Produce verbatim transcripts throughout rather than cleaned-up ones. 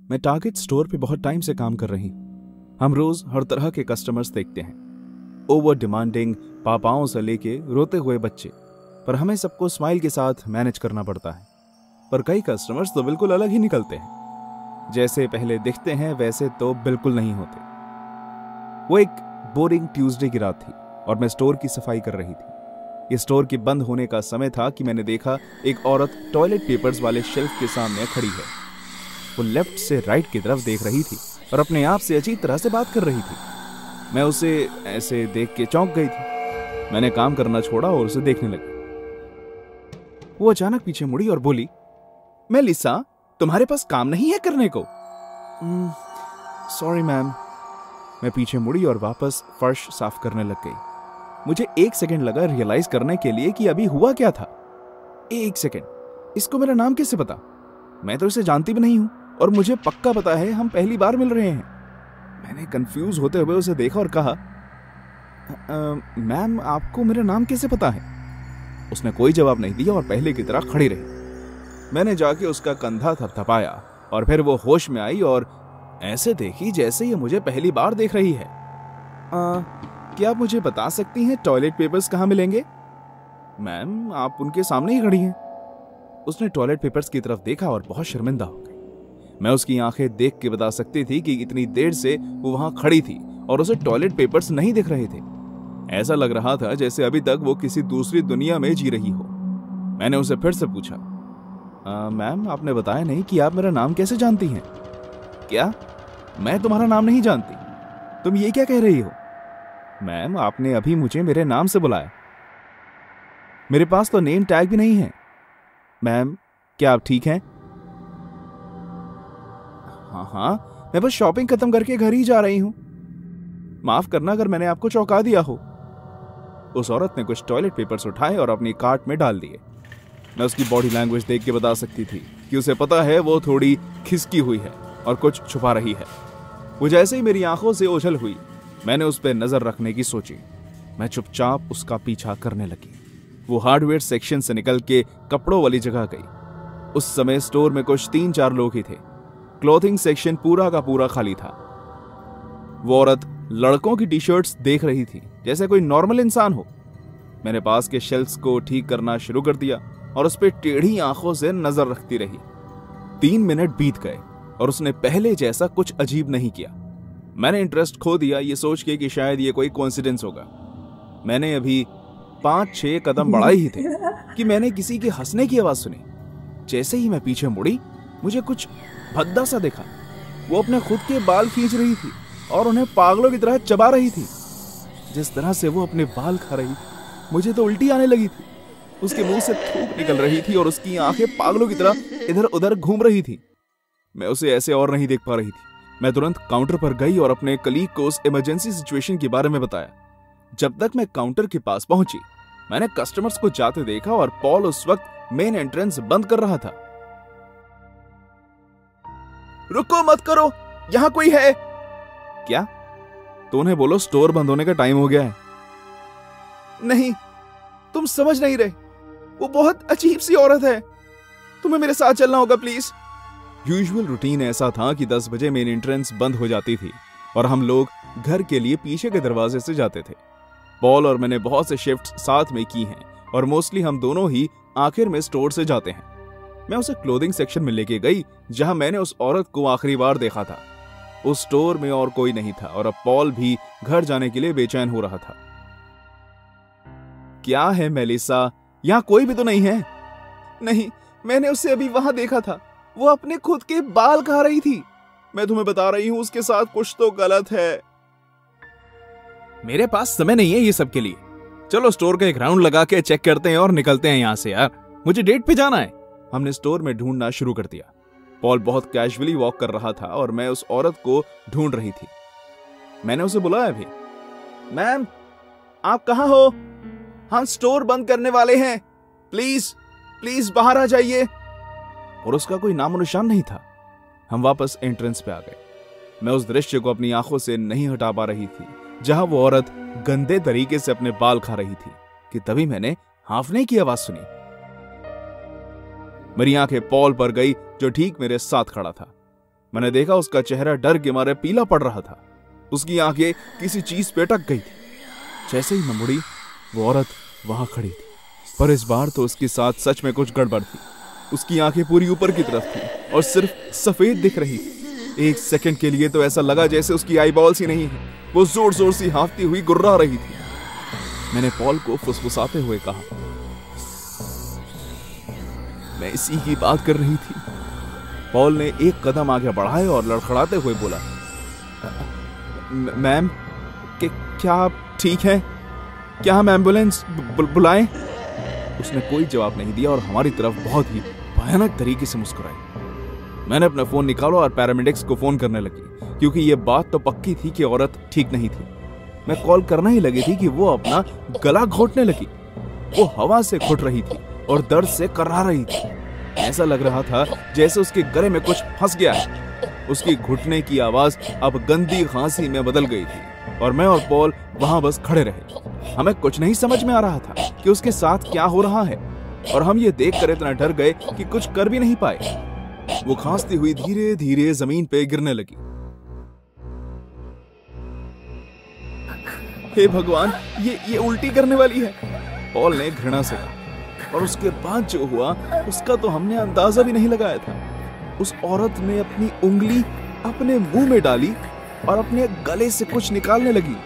मैं target store पे बहुत टाइम से काम कर रही हूँ। हम रोज हर तरह के कस्टमर्स देखते हैं, ओवर डिमांडिंग पापाओं से लेके रोते हुए बच्चे, पर हमें सबको स्माइल के साथ मैनेज करना पड़ता है। पर कई कस्टमर्स तो बिल्कुल अलग ही निकलते हैं, जैसे पहले दिखते हैं वैसे तो बिल्कुल नहीं होते। वो एक बोरिंग ट्यूसडे की रात थी और मैं स्टोर की सफाई कर रही थी। ये स्टोर के बंद होने का समय था कि मैंने देखा एक औरत टॉयलेट पेपर्स वाले शेल्फ के सामने खड़ी है। वो लेफ्ट से राइट की तरफ देख रही थी और अपने आप से अजीब तरह से बात कर रही थी। मैं उसे ऐसे देख के चौंक गई थी। मैंने काम करना छोड़ा और उसे देखने लगी। वो अचानक पीछे मुड़ी और बोली, मेलिसा, तुम्हारे पास काम नहीं है करने को? Sorry ma'am. मैं पीछे मुड़ी और वापस फर्श साफ करने लग गई। मुझे एक सेकंड लगा रियलाइज करने के लिए कि अभी हुआ क्या था। एक सेकंड, इसको मेरा नाम कैसे पता? मैं तो इसे जानती भी नहीं हूं और मुझे पक्का पता है हम पहली बार मिल रहे हैं। मैंने कंफ्यूज होते हुए उसे देखा और कहा, मैम आपको मेरा नाम कैसे पता है? उसने कोई जवाब नहीं दिया और पहले की तरह खड़ी रही। मैंने जाके उसका कंधा थपथपाया और फिर वो होश में आई और ऐसे देखी जैसे ये मुझे पहली बार देख रही है। आ, क्या आप मुझे बता सकती हैं टॉयलेट पेपर्स कहाँ मिलेंगे? मैम आप उनके सामने ही खड़ी हैं। उसने टॉयलेट पेपर्स की तरफ देखा और बहुत शर्मिंदा हो गई। मैं उसकी आंखें देख के बता सकती थी कि इतनी देर से वो वहां खड़ी थी और उसे टॉयलेट पेपर्स नहीं दिख रहे थे। ऐसा लग रहा था जैसे अभी तक वो किसी दूसरी दुनिया में जी रही हो। मैंने उसे फिर से पूछा, मैम आपने बताया नहीं कि आप मेरा नाम कैसे जानती हैं? क्या? मैं तुम्हारा नाम नहीं जानती? तुम ये क्या कह रही हो? मैम आपने अभी मुझे मेरे नाम से बुलाया। मेरे पास तो नेम टैग भी नहीं है। मैम क्या आप ठीक हैं? हाँ हाँ, मैं बस शॉपिंग खत्म करके घर ही जा रही हूं। माफ करना अगर मैंने आपको चौंका दिया हो। उस औरत ने कुछ टॉयलेट पेपर्स उठाए और अपनी कार्ट में डाल दिए। मैं उसकी बॉडी लैंग्वेज देख के बता सकती थी कि उसे पता है वो थोड़ी खिसकी हुई है और कुछ छुपा रही है। वो जैसे ही मेरी आंखों से ओझल हुई, मैंने उस पर नजर रखने की सोची। मैं चुपचाप उसका पीछा करने लगी। वो हार्डवेयर सेक्शन से निकल के कपड़ों वाली जगह गई। उस समय स्टोर में कुछ तीन चार लोग ही थे। क्लॉथिंग सेक्शन पूरा का पूरा खाली था। वो औरत लड़कों की टी शर्ट्स देख रही थी जैसे कोई नॉर्मल इंसान हो। मैंने पास के शेल्फ्स को ठीक करना शुरू कर दिया और उस पर टेढ़ी आंखों से नजर रखती रही। तीन मिनट बीत गए और उसने पहले जैसा कुछ अजीब नहीं किया। मैंने इंटरेस्ट खो दिया ये सोच के कि शायद ये कोई कोइंसिडेंस होगा। मैंने अभी पांच छह कदम बढ़ाए ही थे कि मैंने किसी के हंसने की आवाज सुनी। जैसे ही मैं पीछे मुड़ी, मुझे कुछ भद्दा सा देखा। वो अपने खुद के बाल खींच रही थी और उन्हें पागलों की तरह चबा रही थी। जिस तरह से वो अपने बाल खा रही थी, मुझे तो उल्टी आने लगी थी। उसके मुंह से थूक निकल रही थी और उसकी आंखें पागलों की तरह इधर उधर घूम रही थी। मैं उसे ऐसे और नहीं देख पा रही थी। मैं तुरंत काउंटर पर गई और अपने कलीग को उस इमरजेंसी सिचुएशन के बारे में बताया। जब तक मैं काउंटर के पास पहुंची, मैंने कस्टमर्स को जाते देखा और पॉल उस वक्त मेन एंट्रेंस बंद कर रहा था। रुको मत करो, यहां कोई है क्या? तो उन्हें बोलो स्टोर बंद होने का टाइम हो गया है। नहीं, तुम समझ नहीं रहे। वो बहुत अजीब सी औरत है। तुम्हें मेरे साथ चलना होगा प्लीज। यूजुअल रूटीन ऐसा था कि दस बजे मेन एंट्रेंस बंद हो जाती थी और हम लोग घर के लिए पीछे के दरवाजे से जाते थे। पॉल और मैंने बहुत से शिफ्ट्स साथ में की हैं और मोस्टली हम दोनों ही आखिर में स्टोर से जाते हैं। मैं उसे क्लोथिंग सेक्शन में लेके गई जहां मैंने उस औरत को आखिरी बार देखा था। उस स्टोर में और कोई नहीं था और अब पॉल भी घर जाने के लिए बेचैन हो रहा था। क्या है मेलिसा, यहां कोई भी तो नहीं है? नहीं, मैंने उसे अभी वहां देखा था। वो अपने खुद के बाल खा रही थी। मैं तुम्हें बता रही हूं उसके साथ कुछ तो गलत है। मेरे पास समय नहीं है ये सब के लिए। चलो स्टोर का एक राउंड लगा के चेक करते हैं और निकलते हैं यहां से यार। मुझे डेट पे जाना है। हमने स्टोर में ढूंढना शुरू कर दिया। पॉल बहुत कैजुअली वॉक कर रहा था और मैं उस औरत को ढूंढ रही थी। मैंने उसे बुलाया भी। मैम आप कहां हो? हम स्टोर बंद करने वाले हैं। प्लीज प्लीज बाहर आ जाइए। और उसका कोई नामो निशान नहीं था। हम वापस एंट्रेंस पे आ गए। मैं उस दृश्य को अपनी आंखों से नहीं हटा पा रही थी जहां वो औरत गंदे तरीके से अपने बाल खा रही थी कि तभी मैंने हांफने की आवाज सुनी। मेरी आंखें पॉल पर गई जो ठीक मेरे साथ खड़ा था। मैंने देखा उसका चेहरा डर के मारे पीला पड़ रहा था। उसकी आंखें किसी चीज पे अटक गई थी। जैसे ही मैं मुड़ी, वो औरत वहां खड़ी थी, पर इस बार तो उसके साथ सच में कुछ गड़बड़ थी। उसकी आंखें पूरी ऊपर की तरफ थी और सिर्फ सफेद दिख रही थी। एक सेकंड के लिए तो ऐसा लगा जैसे उसकी आईबॉल्स ही नहीं है। वो जोर जोर से हाँफती हुई गुर्रा रही थी। मैंने पॉल को फुसफुसाते हुए कहा, मैं इसी की बात कर रही थी। पॉल ने एक कदम आगे बढ़ाए और लड़खड़ाते हुए बोला, मैम, क्या आप ठीक हैं? क्या हम एम्बुलेंस बुलाएं? उसने कोई जवाब नहीं दिया और हमारी तरफ बहुत ही भयानक तरीके से मुस्कुराई। मैंने अपना फोन निकाला और पैरामेडिक्स को फोन करने लगी, क्योंकि यह बात तो पक्की थी कि औरत ठीक नहीं थी। मैं कॉल करना ही लगी थी कि वो अपना गला घोटने लगी। वो हवा से घुट रही थी और दर्द से कर्रा रही थी। ऐसा लग रहा था जैसे उसके गले में कुछ फंस गया है। उसकी घुटने की आवाज अब गंदी खांसी में बदल गई थी और मैं और पॉल वहां बस खड़े रहे। हमें कुछ नहीं समझ में आ रहा था कि उसके साथ क्या हो रहा है, और हम ये देखकर इतना डर गए कि कुछ कर भी नहीं पाए। वो खांसती हुई धीरे धीरे जमीन पे गिरने लगी। हे भगवान, ये ये उल्टी करने वाली है, पॉल ने घृणा से कहा। और उसके बाद जो हुआ उसका तो हमने अंदाजा भी नहीं लगाया था। उस औरत ने अपनी उंगली अपने मुंह में डाली और अपने गले से कुछ निकालने लगी।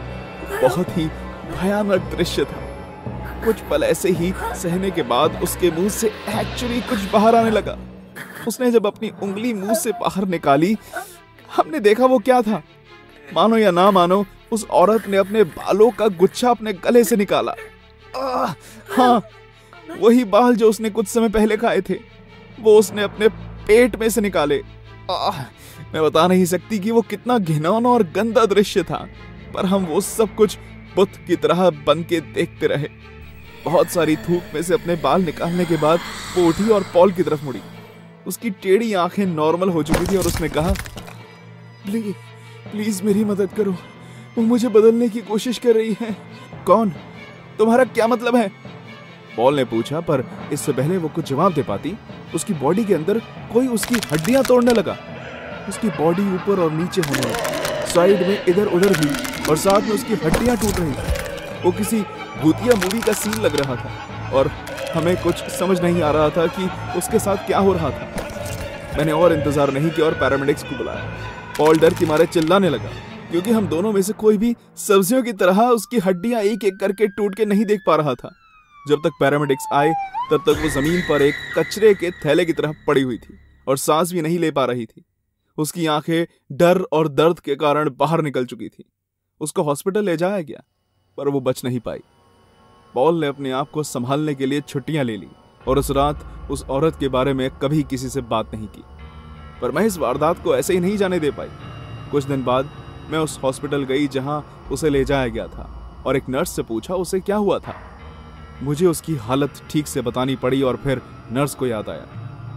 बहुत ही भयानक दृश्य था। कुछ पल ऐसे ही सहने के बाद उसके मुंह से एक्चुअली कुछ बाहर आने लगा। उसने जब अपनी उंगली मुंह से बाहर निकाली, हमने देखा वो क्या था। मानो या ना मानो, उस औरत ने अपने बालों का गुच्छा अपने गले से निकाला। आ, हाँ, वही बाल जो उसने कुछ समय पहले खाए थे, वो उसने अपने पेट में से निकाले। आ, मैं बता नहीं सकती कि वो कितना घिनौना और गंदा दृश्य था, पर हम वो सब कुछ बुत की तरह बन के देखते रहे। बहुत सारी थूक में से अपने बाल निकालने के बाद वो उठी और पॉल की तरफ मुड़ी। उसकी टेढ़ी आंखें नॉर्मल हो चुकी थी और उसने कहा, प्लीज प्लीज मेरी मदद करो, वो मुझे बदलने की कोशिश कर रही है। कौन? तुम्हारा क्या मतलब है? पॉल ने पूछा, पर इससे पहले वो कुछ जवाब दे पाती, उसकी बॉडी के अंदर कोई उसकी हड्डियां तोड़ने लगा। उसकी बॉडी ऊपर और नीचे होने लगी, साइड में इधर उधर भी, और साथ में उसकी हड्डियां टूट रही थी। वो किसी भूतिया मूवी का सीन लग रहा था और हमें कुछ समझ नहीं आ रहा था कि उसके साथ क्या हो रहा था। मैंने और इंतजार नहीं किया और पैरामेडिक्स को बुलाया। पॉल डर के मारे चिल्लाने लगा, क्योंकि हम दोनों में से कोई भी सब्जियों की तरह उसकी हड्डियां एक एक करके टूट के नहीं देख पा रहा था। जब तक पैरामेडिक्स आए तब तक वो जमीन पर एक कचरे के थैले की तरह पड़ी हुई थी और सांस भी नहीं ले पा रही थी। उसकी आंखें डर और दर्द के कारण बाहर निकल चुकी थी। उसको हॉस्पिटल ले जाया गया, पर वो बच नहीं पाई। पॉल ने अपने आप को संभालने के लिए छुट्टियां ले ली और उस रात उस औरत के बारे में कभी किसी से बात नहीं की। पर मैं इस वारदात को ऐसे ही नहीं जाने दे पाई। कुछ दिन बाद मैं उस हॉस्पिटल गई जहां उसे ले जाया गया था और एक नर्स से पूछा उसे क्या हुआ था। मुझे उसकी हालत ठीक से बतानी पड़ी और फिर नर्स को याद आया।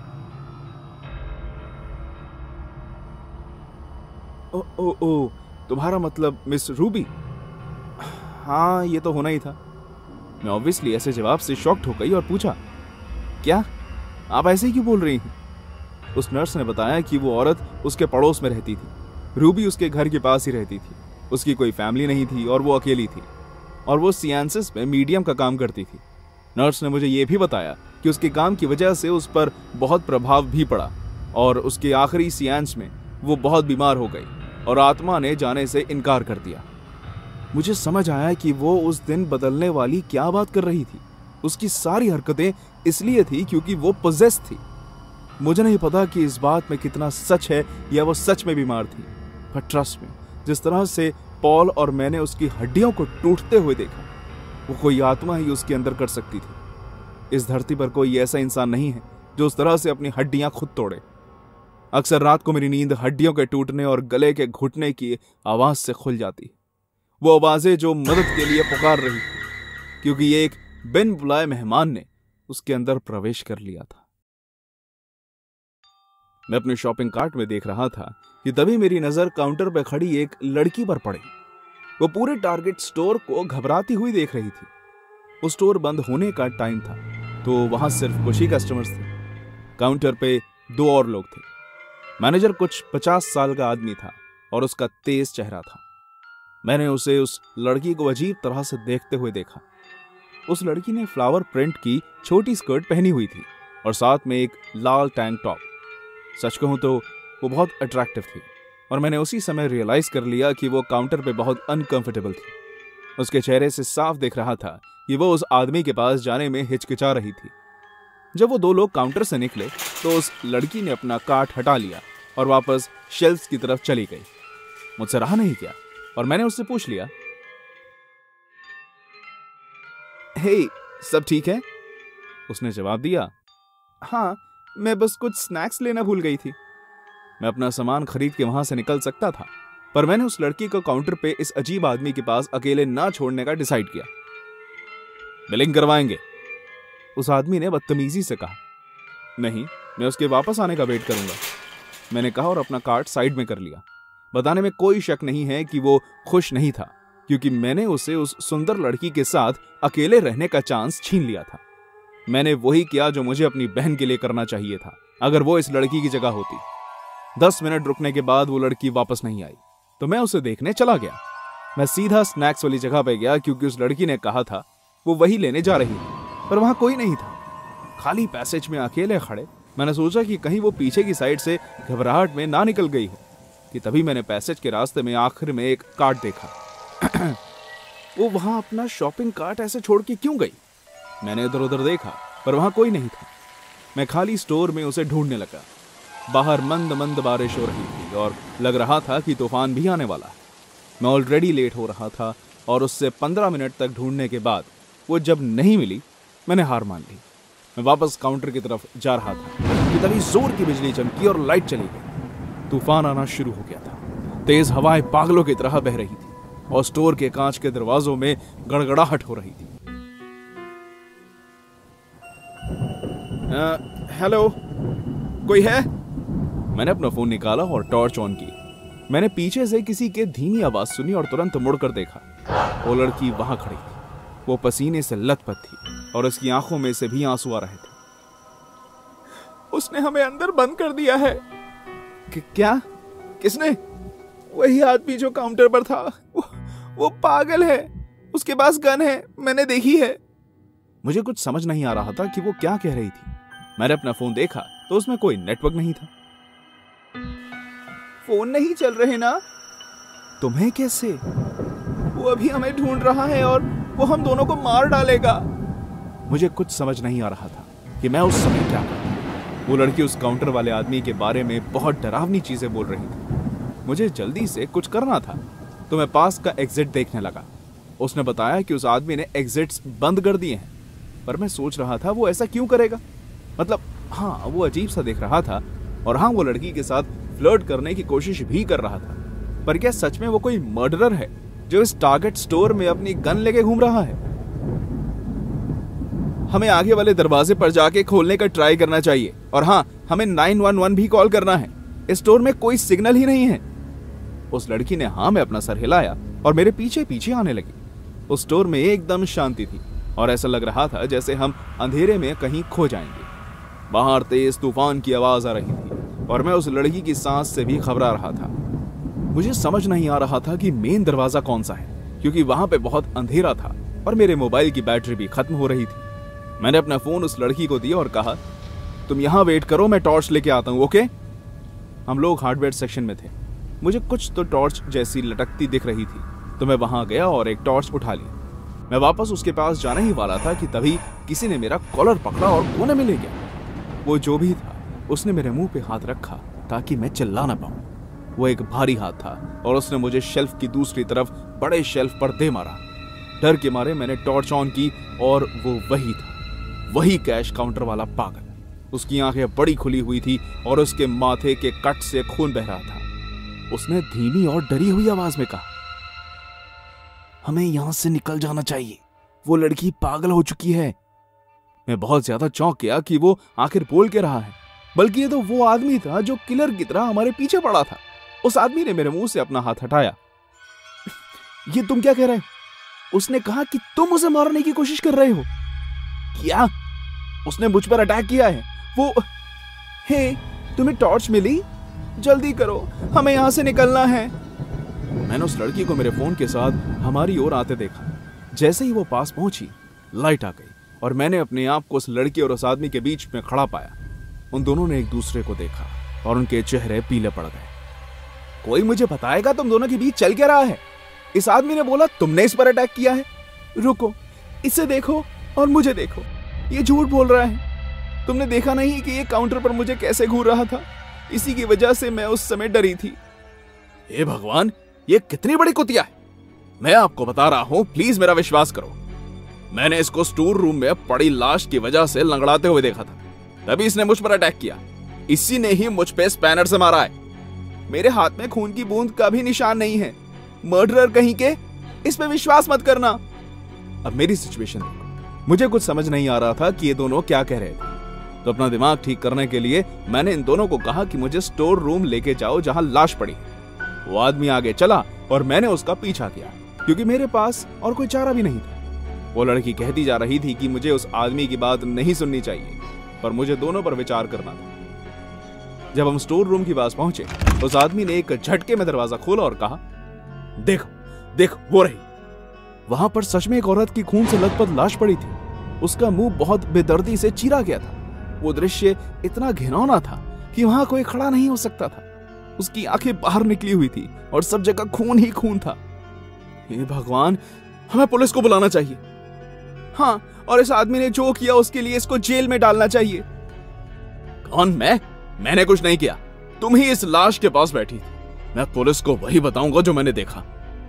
ओ ओ ओ तुम्हारा मतलब मिस रूबी? हाँ, ये तो होना ही था। मैं ऑब्वियसली ऐसे जवाब से शॉक्ड हो गई और पूछा, क्या आप ऐसे ही क्यों बोल रही हैं? उस नर्स ने बताया कि वो औरत उसके पड़ोस में रहती थी। रूबी उसके घर के पास ही रहती थी। उसकी कोई फैमिली नहीं थी और वो अकेली थी, और वो सियांसिस में मीडियम का काम करती थी। नर्स ने मुझे ये भी बताया कि उसके काम की वजह से उस पर बहुत प्रभाव भी पड़ा और उसके आखिरी सियांस में वो बहुत बीमार हो गई और आत्मा ने जाने से इनकार कर दिया। मुझे समझ आया कि वो उस दिन बदलने वाली क्या बात कर रही थी। उसकी सारी हरकतें इसलिए थी क्योंकि वो पोजेस थी। मुझे नहीं पता कि इस बात में कितना सच है या वो सच में बीमार थी, पर ट्रस्ट में, जिस तरह से पॉल और मैंने उसकी हड्डियों को टूटते हुए देखा, वो कोई आत्मा ही उसके अंदर कर सकती थी। इस धरती पर कोई ऐसा इंसान नहीं है जो उस तरह से अपनी हड्डियां खुद तोड़े। अक्सर रात को मेरी नींद हड्डियों के टूटने और गले के घुटने की आवाज से खुल जाती। वो आवाजें जो मदद के लिए पुकार रही, क्योंकि एक बिन बुलाए मेहमान ने उसके अंदर प्रवेश कर लिया था। मैं अपने शॉपिंग कार्ट में देख रहा था कि तभी मेरी नजर काउंटर पर खड़ी एक लड़की पर पड़ी। वो पूरे टारगेट स्टोर को घबराती हुई देख रही थी। वो स्टोर बंद होने का टाइम था, तो वहां सिर्फ कुछ ही कस्टमर्स थे। काउंटर पे दो और लोग थे। मैनेजर कुछ पचास साल का आदमी था और उसका तेज चेहरा था। मैंने उसे उस लड़की को अजीब तरह से देखते हुए देखा। उस लड़की ने फ्लावर प्रिंट की छोटी स्कर्ट पहनी हुई थी और साथ में एक लाल टैंक टॉप। सच कहूं तो वो बहुत अट्रैक्टिव थी और मैंने उसी समय रियलाइज कर लिया कि वो काउंटर पे बहुत अनकंफर्टेबल थी। उसके चेहरे से साफ दिख रहा था कि वो उस आदमी के पास जाने में हिचकिचा रही थी। जब वो दो लोग काउंटर से निकले तो उस लड़की ने अपना कार्ट हटा लिया और वापस शेल्फ्स की तरफ चली गई। मुझसे रहा नहीं गया और मैंने उससे पूछ लिया, हे, सब ठीक है? उसने जवाब दिया, हाँ, मैं बस कुछ स्नैक्स लेना भूल गई थी। मैं अपना सामान खरीद के वहां से निकल सकता था, पर मैंने उस लड़की को काउंटर पे इस अजीब आदमी के पास अकेले ना छोड़ने का डिसाइड किया। बिलिंग करवाएंगे? उस आदमी ने बदतमीजी से कहा। नहीं, मैं उसके वापस आने का वेट करूंगा, मैंने कहा और अपना कार्ट साइड में कर लिया। बताने में कोई शक नहीं है कि वो खुश नहीं था, क्योंकि मैंने उसे उस सुंदर लड़की के साथ अकेले रहने का चांस छीन लिया था। मैंने वही किया जो मुझे अपनी बहन के लिए करना चाहिए था, अगर वो इस लड़की की जगह होती। दस मिनट रुकने के बाद वो लड़की वापस नहीं आई तो मैं उसे देखने चला गया। मैं सीधा स्नैक्स वाली जगह पे गया क्योंकि उस लड़की ने कहा था वो वही लेने जा रही थी, पर वहां कोई नहीं था। खाली पैसेज में अकेले खड़े मैंने सोचा कि कहीं वो पीछे की साइड से घबराहट में ना निकल गई हो कि तभी मैंने पैसेज के रास्ते में आखिर में एक कार्ट देखा। वो वहां अपना शॉपिंग कार्ट ऐसे छोड़ के क्यों गई? मैंने इधर उधर देखा पर वहां कोई नहीं था। मैं खाली स्टोर में उसे ढूंढने लगा। बाहर मंद मंद बारिश हो रही थी और लग रहा था कि तूफान भी आने वाला है। मैं ऑलरेडी लेट हो रहा था और उससे पंद्रह मिनट तक ढूंढने के बाद वो जब नहीं मिली, मैंने हार मान ली। मैं वापस काउंटर की तरफ जा रहा था कि तभी जोर की बिजली चमकी और लाइट चली गई। तूफान आना शुरू हो गया था। तेज हवाएं पागलों की तरह बह रही थी और स्टोर के कांच के दरवाजों में गड़गड़ाहट हो रही थी। हेलो, कोई है? मैंने अपना फोन निकाला और टॉर्च ऑन की। मैंने पीछे से किसी के धीमी आवाज सुनी और तुरंत मुड़कर देखा। वो लड़की वहां खड़ी थी। वो पसीने से लथपथ थी और उसकी आंखों में से भी आंसू आ रहे थे। उसने हमें अंदर बंद कर दिया है। कि, क्या? किसने? वही आदमी जो काउंटर पर था। वो, वो पागल है, उसके पास गन है, मैंने देखी है। मुझे कुछ समझ नहीं आ रहा था कि वो क्या कह रही थी। मैंने अपना फोन देखा तो उसमें कोई नेटवर्क नहीं था। फोन नहीं चल रहे ना? तुम्हें कैसे? वो अभी हमें ढूंढ रहा है और वो हम दोनों को मार डालेगा। मुझे कुछ समझ नहीं आ रहा था कि मैं उस समय क्या करूं। वो लड़की उस काउंटर वाले आदमी के बारे में बहुत डरावनी चीजें बोल रही थी। मुझे जल्दी से कुछ करना था तो मैं पास का एग्जिट देखने लगा। उसने बताया कि उस आदमी ने एग्जिट्स बंद कर दिए हैं, पर मैं सोच रहा था वो ऐसा क्यों करेगा। मतलब हाँ, वो अजीब सा दिख रहा था और हाँ, वो लड़की के साथ फ्लर्ट करने की कोशिश भी कर रहा था, पर क्या सच में वो कोई मर्डरर है जो इस टारगेट स्टोर में अपनी गन लेके घूम रहा है? हमें आगे वाले दरवाजे पर जाके खोलने का ट्राई करना चाहिए और हाँ, हमें नाइन वन वन भी कॉल करना है। इस स्टोर में कोई सिग्नल ही नहीं है। उस लड़की ने हाँ में अपना सर हिलाया और मेरे पीछे पीछे आने लगी। उस स्टोर में एकदम शांति थी और ऐसा लग रहा था जैसे हम अंधेरे में कहीं खो जाएंगे। बाहर तेज तूफान की आवाज आ रही थी और मैं उस लड़की की सांस से भी घबरा रहा था। मुझे समझ नहीं आ रहा था कि मेन दरवाजा कौन सा है, क्योंकि वहां पे बहुत अंधेरा था और मेरे मोबाइल की बैटरी भी खत्म हो रही थी। मैंने अपना फोन उस लड़की को दिया और कहा, तुम यहां वेट करो, मैं टॉर्च लेके आता हूं, ओके? हम लोग हार्डवेयर सेक्शन में थे। मुझे कुछ तो टॉर्च जैसी लटकती दिख रही थी तो मैं वहां गया और एक टॉर्च उठा ली। मैं वापस उसके पास जाने ही वाला था कि तभी किसी ने मेरा कॉलर पकड़ा और कोने में ले गया। वो जो भी था उसने मेरे मुंह पे हाथ रखा ताकि मैं चिल्ला ना पाऊं। वो एक भारी हाथ था और उसने मुझे शेल्फ की दूसरी तरफ बड़े शेल्फ पर दे मारा। डर के मारे मैंने टॉर्च ऑन की और वो वही था, वही कैश काउंटर वाला पागल। उसकी आंखें बड़ी खुली हुई थी और उसके माथे के कट से खून बह रहा था। उसने धीमी और डरी हुई आवाज में कहा, हमें यहां से निकल जाना चाहिए, वो लड़की पागल हो चुकी है। मैं बहुत ज्यादा चौंक गया कि वो आखिर बोल के रहा है, बल्कि ये तो वो आदमी था जो किलर की तरह हमारे पीछे पड़ा था। उस आदमी ने मेरे मुंह से अपना हाथ हटाया। ये तुम क्या कह रहे हो? उसने कहा कि तुम उसे मारने की कोशिश कर रहे हो। क्या? उसने मुझ पर अटैक किया है। वो हे, तुम्हें टॉर्च मिली? जल्दी करो, हमें यहाँ से निकलना है। मैंने उस लड़की को मेरे फोन के साथ हमारी ओर आते देखा। जैसे ही वो पास पहुंची, लाइट आ गई और मैंने अपने आप को उस लड़की और उस आदमी के बीच में खड़ा पाया। उन दोनों ने एक दूसरे को देखा और उनके चेहरे पीले पड़ गए। कोई मुझे बताएगा तुम दोनों के बीच चल क्या रहा है? इस आदमी ने बोला तुमने इस पर अटैक किया है। रुको, इसे देखो और मुझे देखो, ये झूठ बोल रहा है। तुमने देखा नहीं कि ये काउंटर पर मुझे कैसे घूर रहा था? इसी की वजह से मैं उस समय डरी थी। हे भगवान, ये कितनी बड़ी कुतिया है। मैं आपको बता रहा हूं, प्लीज मेरा विश्वास करो। मैंने इसको स्टोर रूम में पड़ी लाश की वजह से लंगड़ाते हुए देखा था, तभी इसने मुझ पर अटैक किया। इसी ने ही मुझ पे स्पैनर से मारा है। मेरे हाथ में खून की बूंद का भी निशान नहीं है। मर्डरर कहीं के, इस पे विश्वास मत करना। अब मेरी सिचुएशन देखो। मुझे कुछ समझ नहीं आ रहा था कि ये दोनों क्या कह रहे थे, तो अपना दिमाग ठीक करने के लिए मैंने इन दोनों को कहा कि मुझे स्टोर रूम लेके जाओ जहां लाश पड़ी है। वो आदमी आगे चला और मैंने उसका पीछा किया, क्योंकि मेरे पास और कोई चारा भी नहीं था। वो लड़की कहती जा रही थी कि मुझे उस आदमी की बात नहीं सुननी चाहिए, पर मुझे दोनों पर विचार करना था। जब हम स्टोर रूम के पास पहुंचे, उस आदमी ने एक झटके में दरवाजा खोला और कहा, देखो देखो वो रही। वहां पर सच में एक औरत की खून से लथपथ लाश पड़ी थी। उसका मुंह बहुत बेदर्दी से चीरा गया था। वो दृश्य इतना घिनौना था कि वहां कोई खड़ा नहीं हो सकता था। उसकी आंखें बाहर निकली हुई थी और सब जगह खून ही खून था। हे भगवान, हमें पुलिस को बुलाना चाहिए। हाँ, और इस आदमी ने जो किया उसके लिए इसको जेल में डालना चाहिए। कौन? मैं? मैंने कुछ नहीं किया। तुम ही इस लाश के पास बैठी थी। मैं पुलिस को वही बताऊंगा जो मैंने देखा।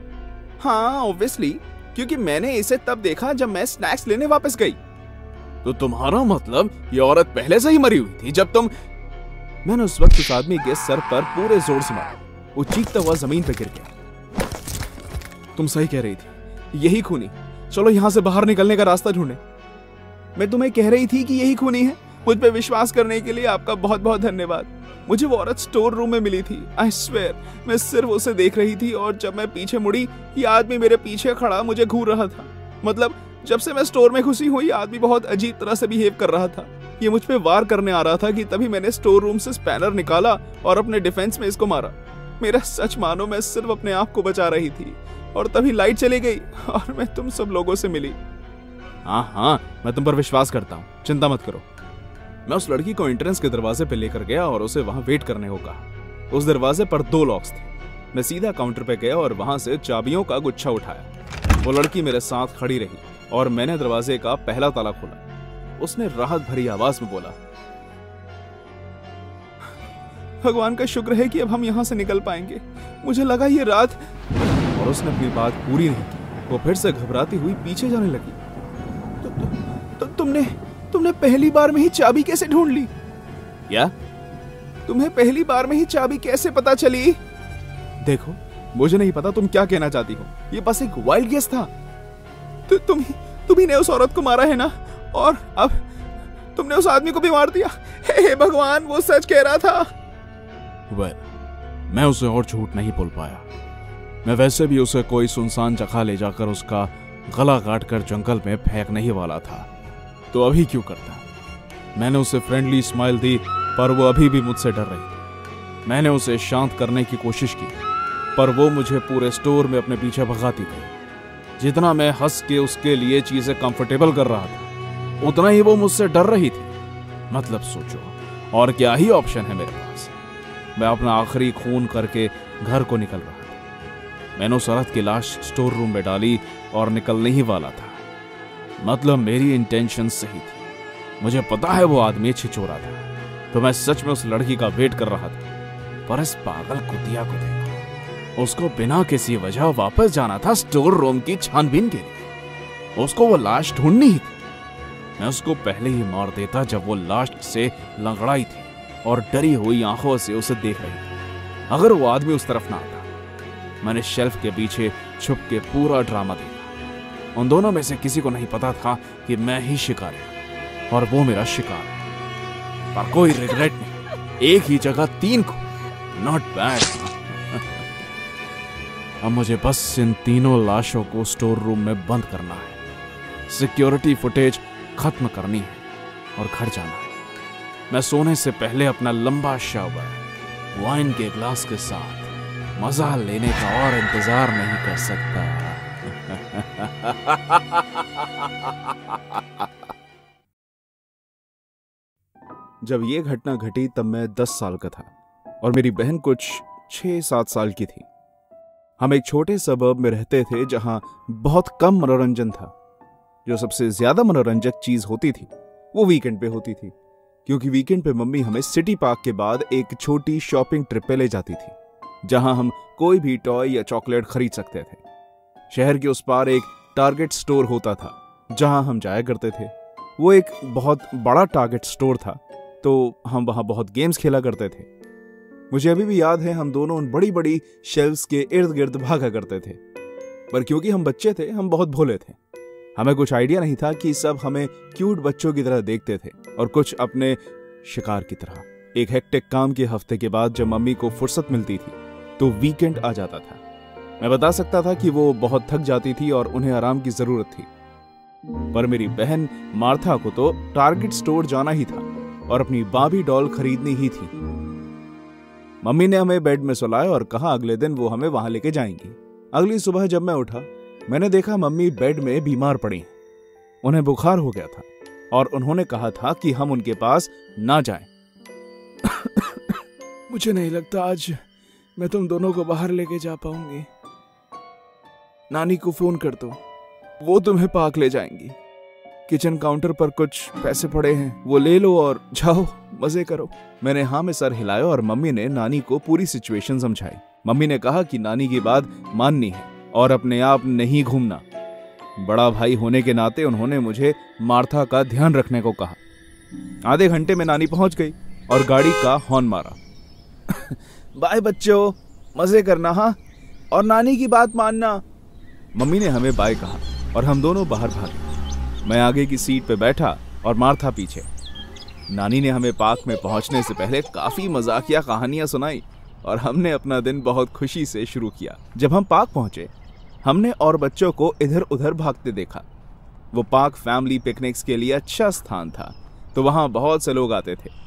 हाँ, ऑब्वियसली, क्योंकि मैंने इसे तब देखा जब मैं स्नैक्स लेने वापस गई। तो तुम्हारा मतलब ये औरत पहले से ही मरी हुई थी जब तुम... मैंने उस वक्त उस आदमी के सर पर पूरे जोर से मारा। वो चीखता हुआ जमीन पर गिर गया। तुम सही कह रही थी, यही खूनी। चलो यहां से बाहर निकलने का रास्ता ढूंढे। मैं तुम्हें कह रही थी कि यही खूनी है। मुझ पे विश्वास करने के लिए आपका बहुत बहुत धन्यवाद। मुझे वो औरत स्टोर रूम में मिली थी। आई स्वेयर, मैं सिर्फ उसे देख रही थी और जब मैं पीछे मुड़ी, ये आदमी मेरे पीछे खड़ा मुझे घूर रहा था। मतलब जब से मैं स्टोर में घुसी हूँ, ये आदमी बहुत अजीब तरह से बिहेव कर रहा था। ये मुझ पे वार करने आ रहा था कि तभी मैंने स्टोर रूम से स्पैनर निकाला और अपने डिफेंस में इसको मारा। मेरा सच मानो, मैं सिर्फ अपने आप को बचा रही थी और तभी लाइट चली गई और मैं तुम सब लोगों से मिली। हाँ हाँ, मैं तुम पर विश्वास करता हूँ, चिंता मत करो। मैं उस लड़की को एंट्रेंस के दरवाजे पे लेकर गया और उसे वहां वेट करने को कहा। उस दरवाजे पर दो लॉक्स थे। मैं सीधा काउंटर पे गया और वहां से चाबियों का गुच्छा उठाया। वो लड़की मेरे साथ खड़ी रही और मैंने दरवाजे का पहला ताला खोला। उसने राहत भरी आवाज में बोला, भगवान का शुक्र है कि अब हम यहाँ से निकल पाएंगे। मुझे लगा ये रात... और उसने अपनी बात पूरी नहीं की। वो फिर से घबराती हुई पीछे जाने लगी। तु, तु, तु, तुमने तुमने पहली बार में ही चाबी कैसे ढूंढ ली? क्या? तुम्हें पहली बार में ही चाबी कैसे पता चली? देखो, मुझे नहीं पता तुम क्या कहना चाहती हो। ये बस एक वाइल्ड गेस था। तु, तुम तुम ही ने उस औरत को मारा है ना? और अब तुमने उस आदमी को भी मार दिया। हे भगवान, वो सच कह रहा था। well, मैं उसे और झूठ नहीं बोल पाया। मैं वैसे भी उसे कोई सुनसान जगह ले जाकर उसका गला काट कर जंगल में फेंकने ही वाला था, तो अभी क्यों करता? मैंने उसे फ्रेंडली स्माइल दी, पर वो अभी भी मुझसे डर रही थी। मैंने उसे शांत करने की कोशिश की, पर वो मुझे पूरे स्टोर में अपने पीछे भगाती गई। जितना मैं हंस के उसके लिए चीजें कंफर्टेबल कर रहा था, उतना ही वो मुझसे डर रही थी। मतलब सोचो, और क्या ही ऑप्शन है मेरे पास। मैं अपना आखिरी खून करके घर को निकल रहा था। मैंने उस औरत की लाश स्टोर रूम में डाली और निकलने ही वाला था। मतलब मेरी इंटेंशन सही थी। मुझे पता है वो आदमी छिछोरा था, तो मैं सच में उस लड़की का वेट कर रहा था। पर इस पागल कुतिया को देखा। उसको बिना किसी वजह वापस जाना था स्टोर रूम की छानबीन के लिए। उसको वो लाश ढूंढनी ही थी। मैं उसको पहले ही मार देता जब वो लाश से लंगड़ाई थी और डरी हुई आंखों से उसे देख रही थी। अगर वो आदमी उस तरफ ना आता। मैंने शेल्फ के पीछे छुप के पूरा ड्रामा देखा। उन दोनों में से किसी को नहीं पता था कि मैं ही शिकार हूं और वो मेरा शिकार है। पर कोई रिग्रेट नहीं। एक ही जगह तीन को, नॉट बैड। अब मुझे बस इन तीनों लाशों को स्टोर रूम में बंद करना है, सिक्योरिटी फुटेज खत्म करनी है और घर जाना है। मैं सोने से पहले अपना लंबा शावर वाइन के ग्लास के साथ मजा लेने का और इंतजार नहीं कर सकता। जब ये घटना घटी तब मैं दस साल का था और मेरी बहन कुछ छह सात साल की थी। हम एक छोटे सबर्ब में रहते थे जहां बहुत कम मनोरंजन था। जो सबसे ज्यादा मनोरंजक चीज होती थी वो वीकेंड पे होती थी, क्योंकि वीकेंड पे मम्मी हमें सिटी पार्क के बाद एक छोटी शॉपिंग ट्रिप पे ले जाती थी, जहां हम कोई भी टॉय या चॉकलेट खरीद सकते थे। शहर के उस पार एक टारगेट स्टोर होता था जहां हम जाया करते थे। वो एक बहुत बड़ा टारगेट स्टोर था, तो हम वहां बहुत गेम्स खेला करते थे। मुझे अभी भी याद है हम दोनों उन बड़ी बड़ी शेल्फ्स के इर्द गिर्द भागा करते थे, पर क्योंकि हम बच्चे थे हम बहुत भोले थे। हमें कुछ आइडिया नहीं था कि सब हमें क्यूट बच्चों की तरह देखते थे और कुछ अपने शिकार की तरह। एक हेक्टिक काम के हफ्ते के बाद जब मम्मी को फुर्सत मिलती थी तो वीकेंड आ जाता था। मैं बता सकता था कि वो बहुत थक जाती थी और उन्हें आराम की जरूरत थी, पर मेरी बहन मार्था को तो टारगेट स्टोर जाना ही था और अपनी बार्बी डॉल खरीदनी ही थी। मम्मी ने हमें बेड में सुलाया और कहा अगले दिन वो हमें वहां लेके जाएंगी। अगली सुबह जब मैं उठा मैंने देखा मम्मी बेड में बीमार पड़ी। उन्हें बुखार हो गया था और उन्होंने कहा था कि हम उनके पास ना जाएं। मुझे नहीं लगता आज मैं तुम दोनों को बाहर लेके जा पाऊंगी। नानी को फोन कर दो, वो तुम्हें पार्क ले जाएंगी। किचन काउंटर पर कुछ पैसे पड़े हैं, वो ले लो और जाओ मजे करो। मैंने हाँ में सर हिलाया और मम्मी ने नानी को पूरी सिचुएशन समझाई। मम्मी ने कहा कि नानी की बात माननी है और अपने आप नहीं घूमना। बड़ा भाई होने के नाते उन्होंने मुझे मार्था का ध्यान रखने को कहा। आधे घंटे में नानी पहुंच गई और गाड़ी का हॉर्न मारा। बाय बच्चों, मजे करना हाँ, और नानी की बात मानना। मम्मी ने हमें बाय कहा और हम दोनों बाहर भागे। मैं आगे की सीट पे बैठा और मार्था पीछे। नानी ने हमें पार्क में पहुंचने से पहले काफी मजाकिया कहानियां सुनाई और हमने अपना दिन बहुत खुशी से शुरू किया। जब हम पार्क पहुंचे हमने और बच्चों को इधर उधर भागते देखा। वो पार्क फैमिली पिकनिक्स के लिए अच्छा स्थान था, तो वहां बहुत से लोग आते थे।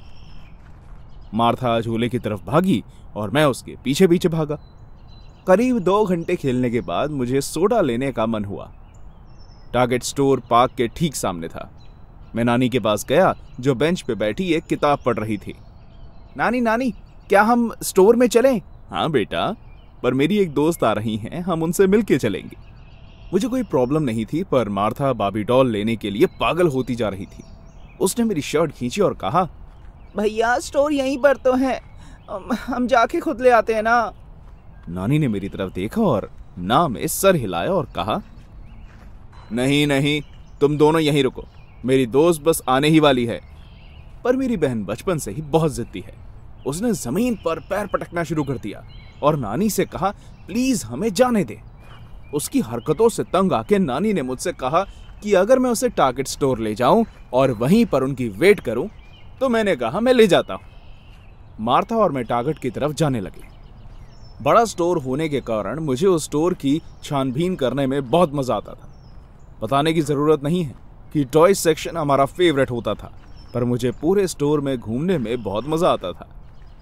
मार्था झूले की तरफ भागी और मैं उसके पीछे पीछे भागा। करीब दो घंटे खेलने के बाद मुझे सोडा लेने का मन हुआ। टारगेट स्टोर पार्क के ठीक सामने था। मैं नानी के पास गया जो बेंच पे बैठी एक किताब पढ़ रही थी। नानी नानी, क्या हम स्टोर में चलें? हाँ बेटा, पर मेरी एक दोस्त आ रही हैं, हम उनसे मिलके चलेंगे। मुझे कोई प्रॉब्लम नहीं थी, पर मार्था बार्बी डॉल लेने के लिए पागल होती जा रही थी। उसने मेरी शर्ट खींची और कहा, भैया स्टोर यहीं पर तो है, हम जाके खुद ले आते हैं ना। नानी ने मेरी तरफ देखा और ना में सर हिलाया और कहा, नहीं नहीं, तुम दोनों यहीं रुको, मेरी दोस्त बस आने ही वाली है। पर मेरी बहन बचपन से ही बहुत जिद्दी है। उसने जमीन पर पैर पटकना शुरू कर दिया और नानी से कहा, प्लीज हमें जाने दे। उसकी हरकतों से तंग आके नानी ने मुझसे कहा कि अगर मैं उसे टारगेट स्टोर ले जाऊं और वहीं पर उनकी वेट करूं, तो मैंने कहा मैं ले जाता हूं। मार्था और मैं टारगेट की तरफ जाने लगे। बड़ा स्टोर होने के कारण मुझे उस स्टोर की छानबीन करने में बहुत मजा आता था। बताने की जरूरत नहीं है कि टॉय सेक्शन हमारा फेवरेट होता था, पर मुझे पूरे स्टोर में घूमने में बहुत मजा आता था।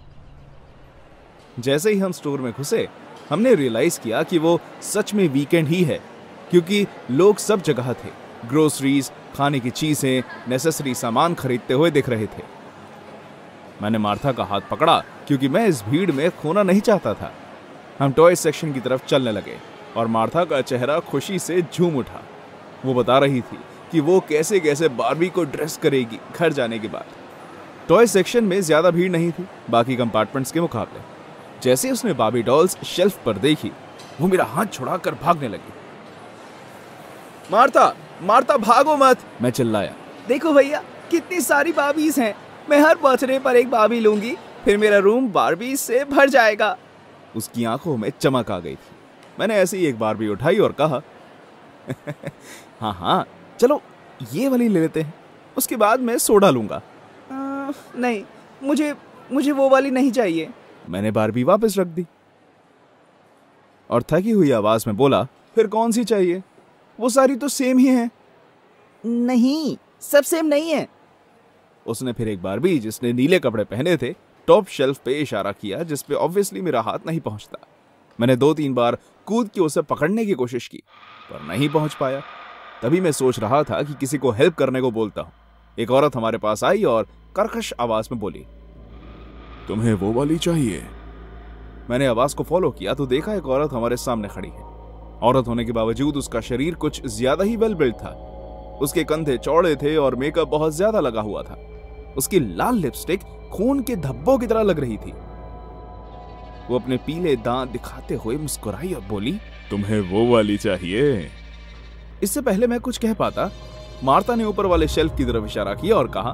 जैसे ही हम स्टोर में घुसे हमने रियलाइज किया कि वो सच में वीकेंड ही है, क्योंकि लोग सब जगह थे। ग्रोसरीज, खाने की चीजें, नेसेसरी सामान खरीदते हुए दिख रहे थे। मैंने मार्था का हाथ पकड़ा क्योंकि मैं इस भीड़ में खोना नहीं चाहता था। हम टॉय सेक्शन की तरफ चलने लगे और मार्था का चेहरा खुशी से झूम उठा। वो बता रही थी कि वो कैसे कैसे बार्बी को ड्रेस करेगी घर जाने के बाद। टॉय सेक्शन में ज्यादा भीड़ नहीं थी बाकी कंपार्टमेंट्स के मुकाबले। जैसे उसने बार्बी डॉल्स शेल्फ पर देखी, वो मेरा हाथ छुड़ाकर भागने लगी। मार्था, मार्था भागो मत, मैं चिल्लाया। देखो भैया कितनी सारी बार्बीज हैं, मैं हर बर्थडे पर एक बार्बी लूंगी, फिर मेरा रूम बार्बी से भर जाएगा। उसकी आंखों में चमक आ गई थी। मैंने ऐसे ही एक बार्बी उठाई और कहा, हाँ हाँ चलो ये वाली ले लेते हैं, उसके बाद मैं सोडा लूंगा। आ, नहीं, मुझे मुझे वो वाली नहीं चाहिए। मैंने बार्बी वापस रख दी और थकी हुई आवाज में बोला, फिर कौन सी चाहिए? वो सारी तो सेम ही हैं। नहीं, सब सेम नहीं है। उसने फिर एक बार्बी जिसने नीले कपड़े पहने थे टॉप शेल्फ पे इशारा किया जिस पे ऑब्वियसली मेरा हाथ नहीं पहुंचता। मैंने दो तीन बार कूद के उसे पकड़ने की कोशिश की पर नहीं पहुंच पाया। तभी मैं सोच रहा था कि किसी को हेल्प करने को बोलता हूं। एक औरत हमारे पास आई और कर्कश आवाज में बोली, तुम्हें वो वाली चाहिए? मैंने आवाज को फॉलो किया तो देखा एक औरत हमारे सामने खड़ी है। औरत होने के बावजूद उसका शरीर कुछ ज्यादा ही वेल बिल्ड था। उसके कंधे चौड़े थे और मेकअप बहुत ज्यादा लगा हुआ था। उसकी लाल लिपस्टिक खून के धब्बों की तरह लग रही थी। वो अपने पीले दांत दिखाते हुए मुस्कुराई और बोली, तुम्हें वो वाली चाहिए? इससे पहले मैं कुछ कह पाता, मार्था ने ऊपर वाले शेल्फ की तरफ इशारा किया और कहा,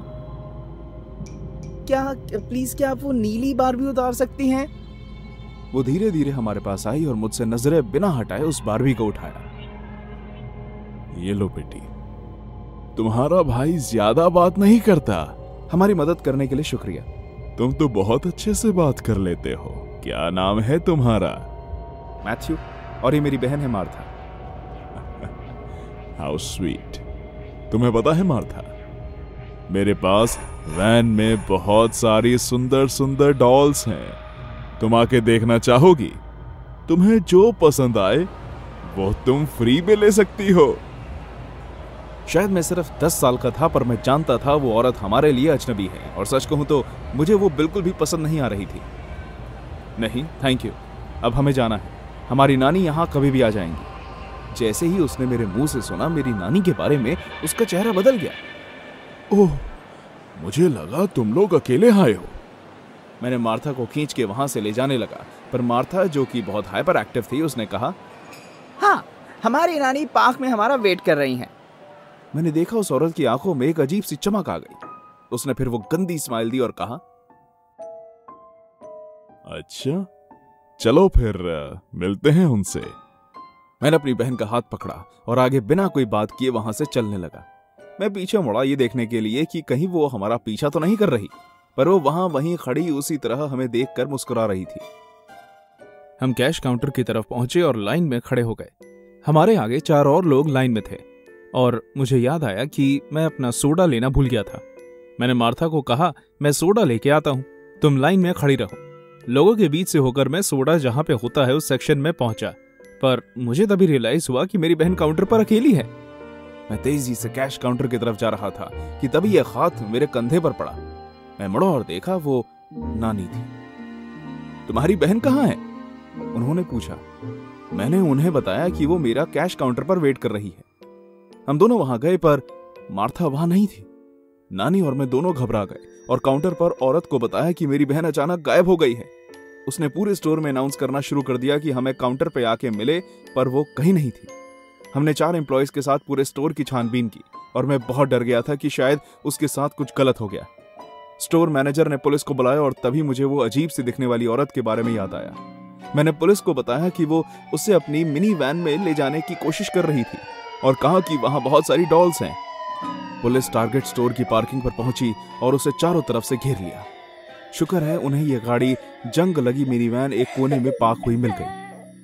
क्या प्लीज क्या आप वो नीली बारबी उतार सकती हैं? वो धीरे धीरे हमारे पास आई और मुझसे नजरें बिना हटाए उस बारबी को उठाया। ये लो बेटी, तुम्हारा भाई ज्यादा बात नहीं करता। हमारी मदद करने के लिए शुक्रिया। तुम तो बहुत अच्छे से बात कर लेते हो। क्या नाम है तुम्हारा? मैथ्यू, और ये मेरी बहन है मार्था। How sweet. तुम्हें पता है मार्था, मेरे पास वैन में बहुत सारी सुंदर सुंदर डॉल्स हैं। तुम आके देखना चाहोगी? तुम्हें जो पसंद आए वो तुम फ्री में ले सकती हो। शायद मैं सिर्फ दस साल का था पर मैं जानता था वो औरत हमारे लिए अजनबी है और सच कहूं तो मुझे वो बिल्कुल भी पसंद नहीं आ रही थी। नहीं थैंक यू, अब हमें जाना है। हमारी नानी यहाँ कभी भी आ जाएंगी। जैसे ही उसने मेरे मुंह से सुना मेरी नानी के बारे में, उसका चेहरा बदल गया। ओह, मुझे लगा तुम लोग अकेले आए हो। मैंने मार्था को खींच के वहां से ले जाने लगा पर मार्था, जो कि बहुत हाइपर एक्टिव थी, उसने कहा, हाँ हमारी नानी पार्क में हमारा वेट कर रही हैं। मैंने देखा उस औरत की आंखों में एक अजीब सी चमक आ गई। उसने फिर वो गंदी स्माइल दी और कहा, अच्छा चलो फिर मिलते हैं उनसे। मैंने अपनी बहन का हाथ पकड़ा और आगे बिना कोई बात किए वहां से चलने लगा। मैं पीछे मुड़ा ये देखने के लिए कि कहीं वो हमारा पीछा तो नहीं कर रही, पर वो वहां वहीं खड़ी उसी तरह हमें देखकर मुस्कुरा रही थी। हम कैश काउंटर की तरफ पहुंचे और लाइन में खड़े हो गए। हमारे आगे चार और लोग लाइन में थे और मुझे याद आया कि मैं अपना सोडा लेना भूल गया था। मैंने मार्था को कहा, मैं सोडा लेके आता हूं, तुम लाइन में खड़ी रहो। लोगों के बीच से होकर मैं सोडा जहां पे होता है उस सेक्शन में पहुंचा, पर मुझे तभी रियलाइज हुआ कि मेरी बहन काउंटर पर अकेली है। मैं तेजी से कैश काउंटर की तरफ जा रहा था कि तभी यह हाथ मेरे कंधे पर पड़ा। मैं मुड़ा और देखा वो नानी थी। तुम्हारी बहन कहाँ है? उन्होंने पूछा। मैंने उन्हें बताया कि वो मेरा कैश काउंटर पर वेट कर रही है। हम दोनों वहां गए पर मार्था वहां नहीं थी। नानी और मैं दोनों घबरा गए और काउंटर पर औरत को बताया कि मेरी बहन अचानक गायब हो गई है। उसने पूरे स्टोर में अनाउंस करना शुरू कर दिया कि हमें काउंटर पे आके मिले, पर वो कहीं नहीं थी। हमने चार एम्प्लॉयज के साथ पूरे स्टोर की छानबीन की और मैं बहुत डर गया था कि शायद उसके साथ कुछ गलत हो गया। स्टोर मैनेजर ने पुलिस को बुलाया और तभी मुझे वो अजीब सी दिखने वाली औरत के बारे में याद आया। मैंने पुलिस को बताया कि वो उसे अपनी मिनी वैन में ले जाने की कोशिश कर रही थी और कहा कि वहां बहुत सारी डॉल्स हैं। पुलिस टारगेट स्टोर की पार्किंग पर पहुंची और उसे चारों तरफ से घेर लिया। शुक्र है उन्हें यह गाड़ी जंग लगी मिनी वैन एक कोने में पार्क हुई मिल गई।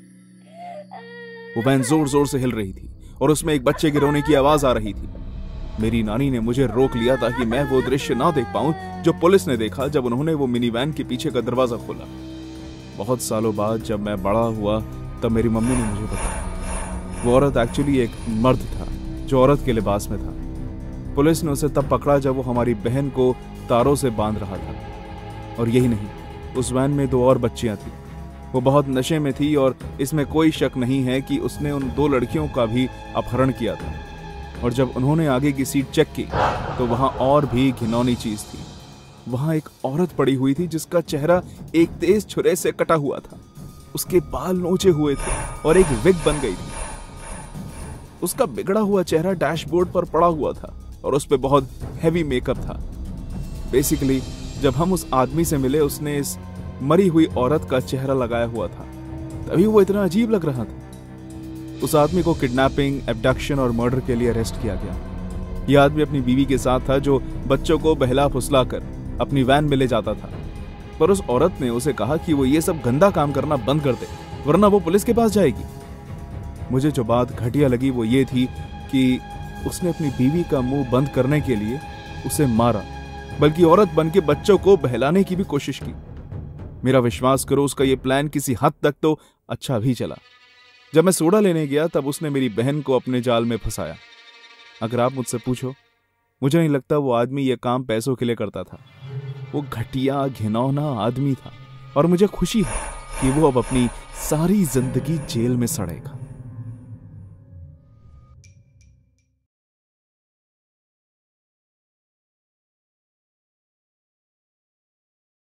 वो वैन जोर जोर से हिल रही थी और उसमें एक बच्चे के रोने की आवाज आ रही थी। मेरी नानी ने मुझे रोक लिया ताकि मैं वो दृश्य ना देख पाऊं जो पुलिस ने देखा जब उन्होंने वो मिनी वैन के पीछे का दरवाजा खोला। बहुत सालों बाद जब मैं बड़ा हुआ तब मेरी मम्मी ने मुझे बताया वो औरत एक्चुअली एक मर्द था जो औरत के लिबास में था। पुलिस ने उसे तब पकड़ा जब वो हमारी बहन को तारों से बांध रहा था। और यही नहीं, उस वैन में दो और बच्चियां थी। वो बहुत नशे में थी और इसमें कोई शक नहीं है कि उसने उन दो लड़कियों का भी अपहरण किया था। और जब उन्होंने आगे की सीट चेक की तो वहां और भी घिनौनी चीज थी। वहां एक औरत पड़ी हुई थी जिसका चेहरा एक तेज छुरे से कटा हुआ था। उसके बाल नोचे हुए थे और एक विग बन गई थी। उसका बिगड़ा हुआ चेहरा डैशबोर्ड पर पड़ा हुआ था और उस पे बहुत हैवी मेकअप था। बेसिकली जब हम उस आदमी से मिले उसने इस मरी हुई औरत का चेहरा लगाया हुआ था, तभी वो इतना अजीब लग रहा था। उस आदमी को किडनैपिंग, एब्डक्शन और मर्डर के लिए अरेस्ट किया गया। यह आदमी अपनी बीवी के साथ था जो बच्चों को बहला फुसला कर अपनी वैन में ले जाता था। पर उस औरत ने उसे कहा कि वो ये सब गंदा काम करना बंद कर दे वरना वो पुलिस के पास जाएगी। मुझे जो बात घटिया लगी वो ये थी कि उसने अपनी बीवी का मुंह बंद करने के लिए उसे मारा बल्कि औरत बन के बच्चों को बहलाने की भी कोशिश की। मेरा विश्वास करो, उसका यह प्लान किसी हद तक तो अच्छा भी चला। जब मैं सोडा लेने गया तब उसने मेरी बहन को अपने जाल में फंसाया। अगर आप मुझसे पूछो, मुझे नहीं लगता वो आदमी यह काम पैसों के लिए करता था। वो घटिया घिनौना आदमी था और मुझे खुशी है कि वो अब अपनी सारी जिंदगी जेल में सड़ेगा।